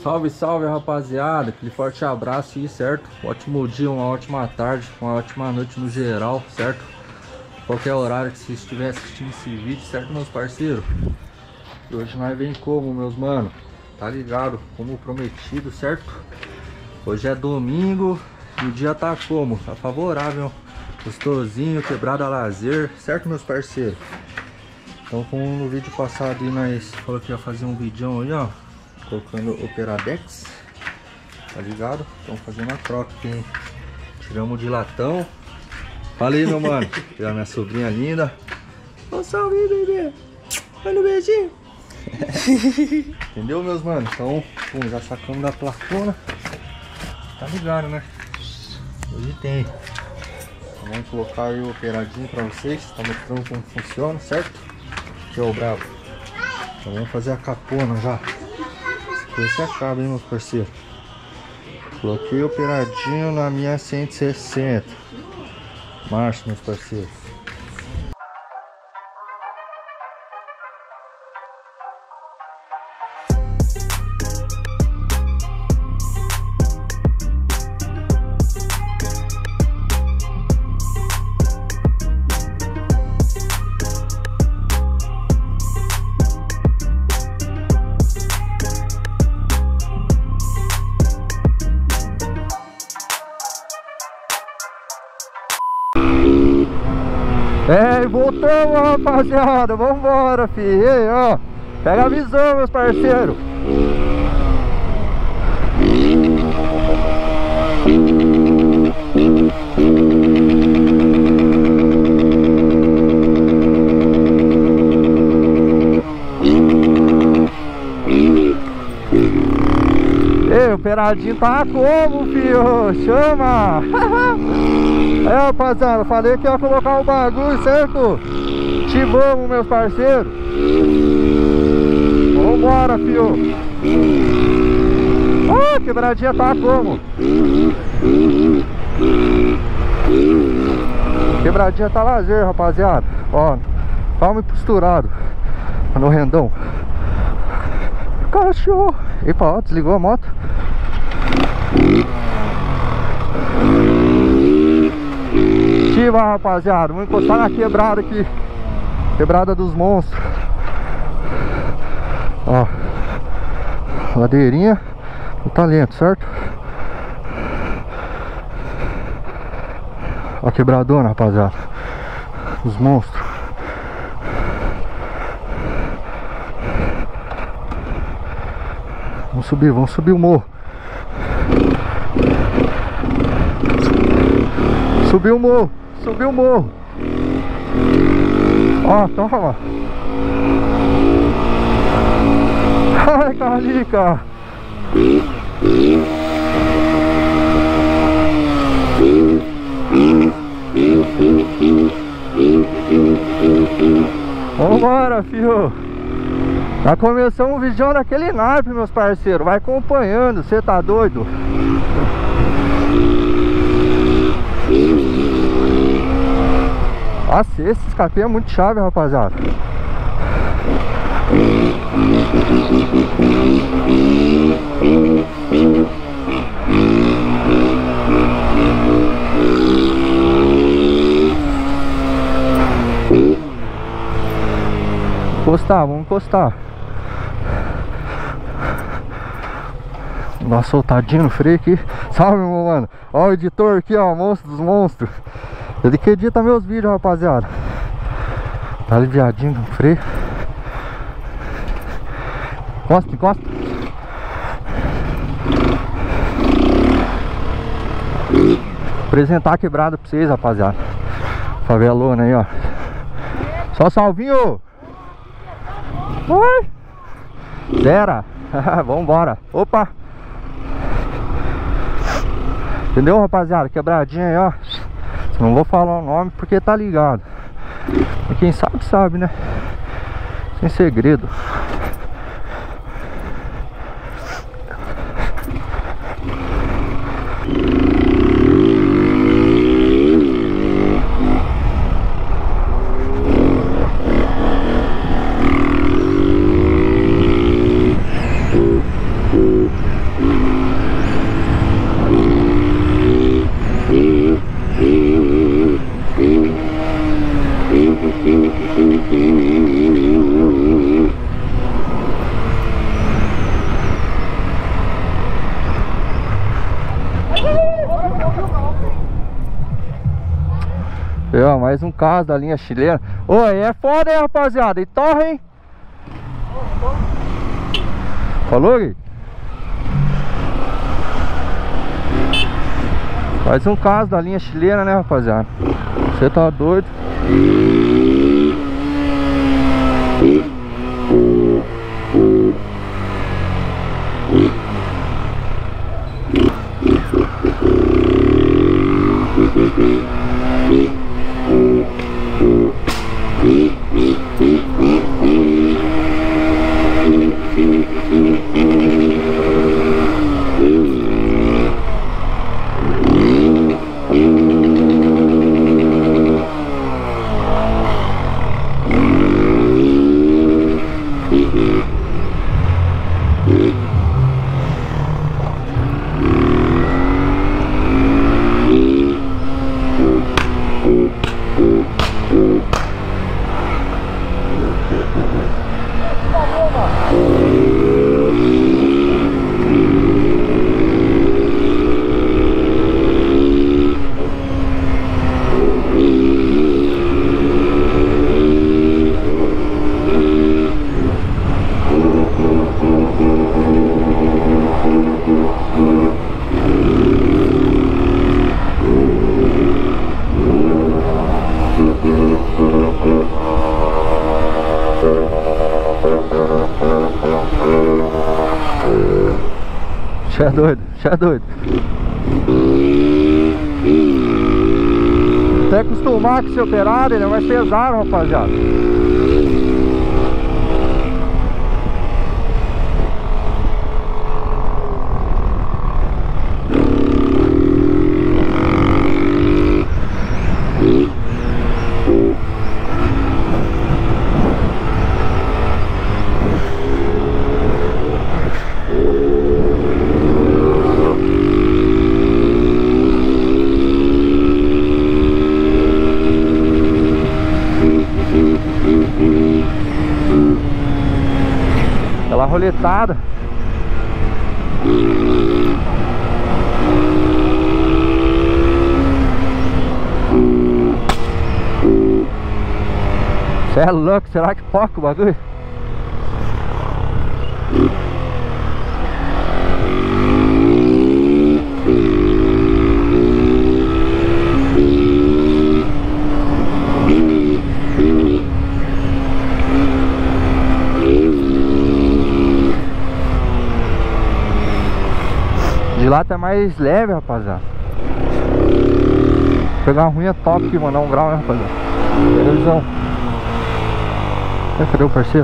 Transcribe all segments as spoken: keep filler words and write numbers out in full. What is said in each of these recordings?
Salve, salve, rapaziada, aquele forte abraço aí, certo? Ótimo dia, uma ótima tarde, uma ótima noite no geral, certo? Qualquer horário que você estiver assistindo esse vídeo, certo, meus parceiros? E hoje nós vem como, meus mano? Tá ligado? Como prometido, certo? Hoje é domingo e o dia tá como? Tá favorável, gostosinho, quebrado a lazer, certo, meus parceiros? Então, como no vídeo passado aí nós falou que ia fazer um vídeo aí, ó, colocando Operadex, tá ligado? Estamos fazendo a troca aqui, hein? Tiramos de latão. Fala aí, meu mano. Tirar minha sobrinha linda. Ô, salve, bebê. Vai no beijinho. Entendeu, meus mano? Então, pum, já sacamos da placona. Tá ligado, né? Hoje tem. Então, vamos colocar aí o operadinho pra vocês. Tá mostrando como funciona, certo? Aqui é o brabo. Então vamos fazer a capona já. Esse acaba, hein, meus parceiros. Coloquei operadinho na minha cento e sessenta. Marcha, meus parceiros. É, voltamos, rapaziada. Vambora, filho. Ei, ó. Pega a visão, meus parceiros. Ei, o operadinho tá como, filho? Chama! É, rapaziada, falei que ia colocar o bagulho, certo? Te vamos, meus parceiros. Vambora, fio. Ah, quebradinha tá como? Quebradinha tá lazer, rapaziada. Ó, palmo posturado no rendão. Cachorro. Epa, ó, desligou a moto. Ativa, rapaziada. Vamos encostar na quebrada aqui. Quebrada dos monstros. Ó, ladeirinha do talento, certo? Ó a quebradona, rapaziada. Os monstros. Vamos subir, vamos subir o morro. Subiu o morro, subiu o morro. Ó, toma. Ai, Carlica. Vambora, fio. Já começamos o vídeo daquele naipe, meus parceiros. Vai acompanhando, você tá doido? Nossa, esse escape é muito chave, rapaziada. Encostar, vamos encostar. Dá uma soltadinha no freio aqui. Salve, meu mano. Ó o editor aqui, ó, monstro dos monstros. Ele que edita meus vídeos, rapaziada. Tá aliviadinho no freio. Encosta, encosta. Vou apresentar a quebrada pra vocês, rapaziada. Favelona aí, ó. Só salvinho. Oi. Zera. Vambora. Opa. Entendeu, rapaziada? Quebradinha aí, ó. Não vou falar o nome porque tá ligado. E quem sabe, sabe, né? Sem segredo. ó, mais um carro da linha chilena. Oi, é foda, hein, rapaziada? E torre, hein? Falou, Gui? Mais um caso da linha chilena, né, rapaziada? Você tá doido? Você é doido, você é doido. Até acostumar com esse operado, ele é mais pesado, rapaziada. Aquela roletada. Cê é louco, será que foca o bagulho? De lá tá mais leve, rapaziada. Vou pegar uma ruinha top aqui, mandar um grau, né, rapaziada? Televisão. Cadê o parceiro?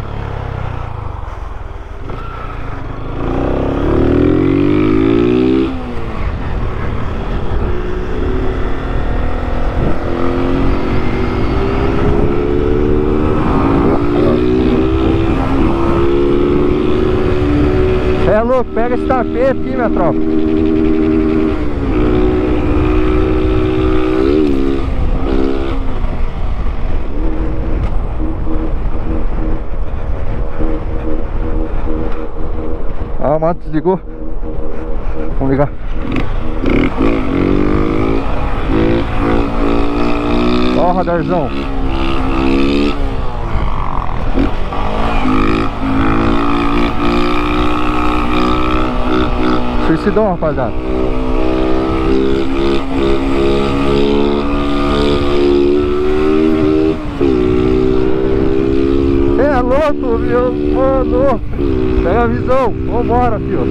É louco, pega esse tapete aqui, minha tropa. Ah, mano, desligou. Vamos ligar. Ó o radarzão. Suicidão, rapaziada. É louco, meu mano. Pega a visão. Vambora, filho.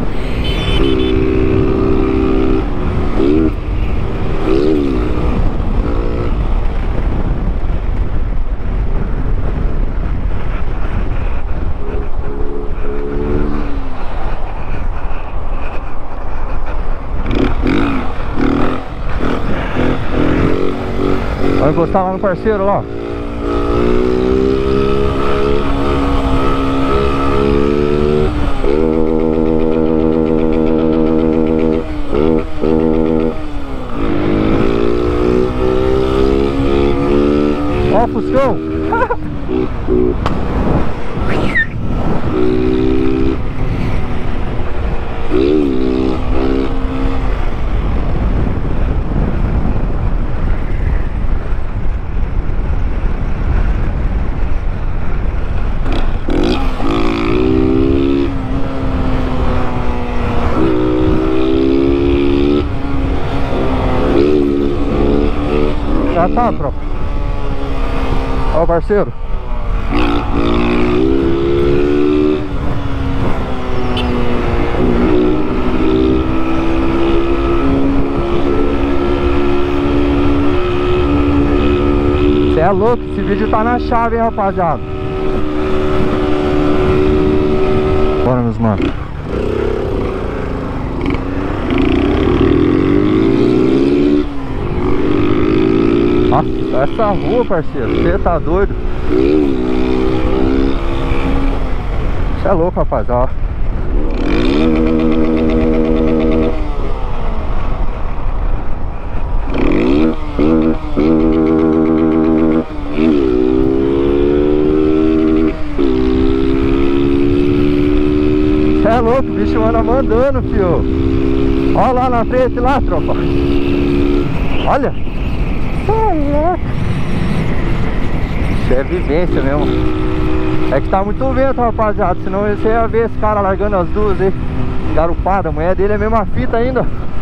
Vai encostar lá no parceiro lá. Ó o Fuscão. tá, tropa? Ó, parceiro. Cê é louco, esse vídeo tá na chave, hein, rapaziada. Bora, meus manos. Nossa, essa rua, parceiro, você tá doido? Você é louco, rapaziada. Você é louco, o bicho anda mandando, fio. Olha lá na frente, lá, tropa. Olha. Isso é vivência mesmo. É que tá muito vento, rapaziada. Senão você ia ver esse cara largando as duas aí, garupada. A mulher dele é a mesma fita ainda.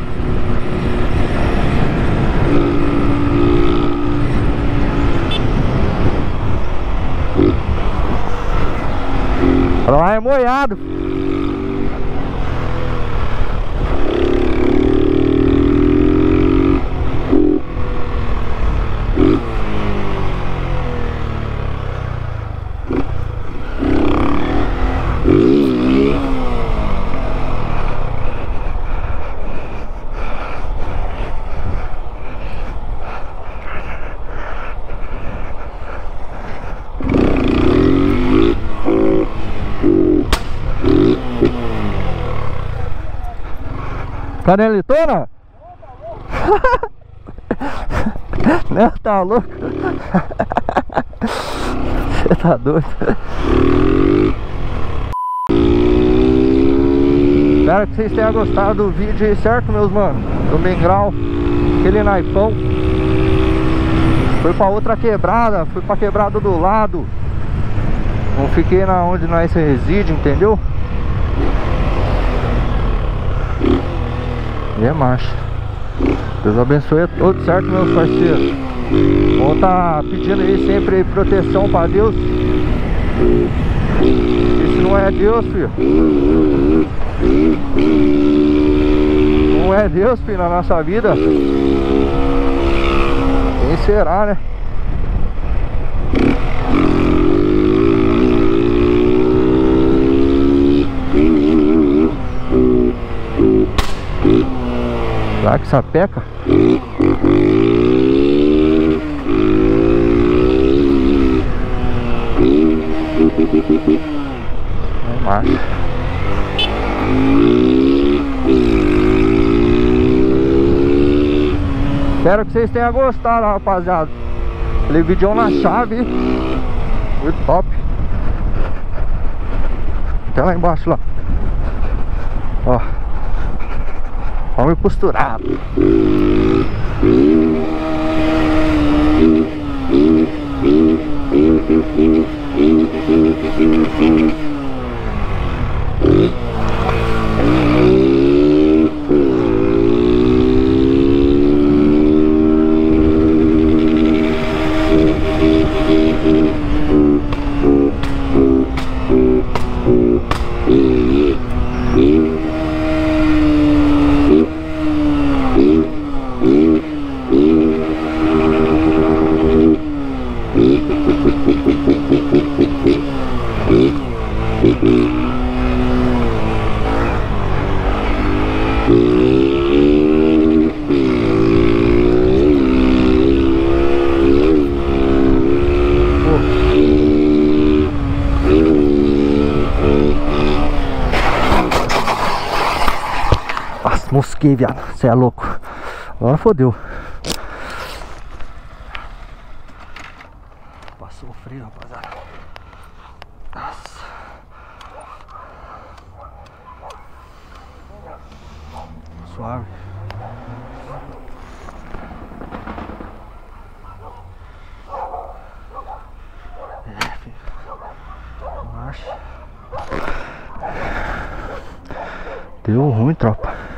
Olha lá, é moiado. Canelitona? Não, tá louco? Você tá doido? Espero que vocês tenham gostado do vídeo aí, certo, meus manos? Do Mingral, aquele naipão. Fui pra outra quebrada, fui pra quebrada do lado. Não fiquei na onde nós reside, entendeu? E é marcha. Deus abençoe a todos, certo, meus parceiros? Vou tá pedindo aí sempre proteção pra Deus. E se não é Deus, filho, não é Deus, filho, na nossa vida, quem será, né? Será que sapeca? É macho. Espero que vocês tenham gostado, rapaziada. Aquele vídeo na chave. Muito top. Até lá embaixo lá. Ó. Homem posturado. Nossa, mosquei, viado. Você é louco. Agora fodeu. Passou o freio, rapaziada. Nossa. Suave. É, filho. Marcha. Deu ruim, tropa.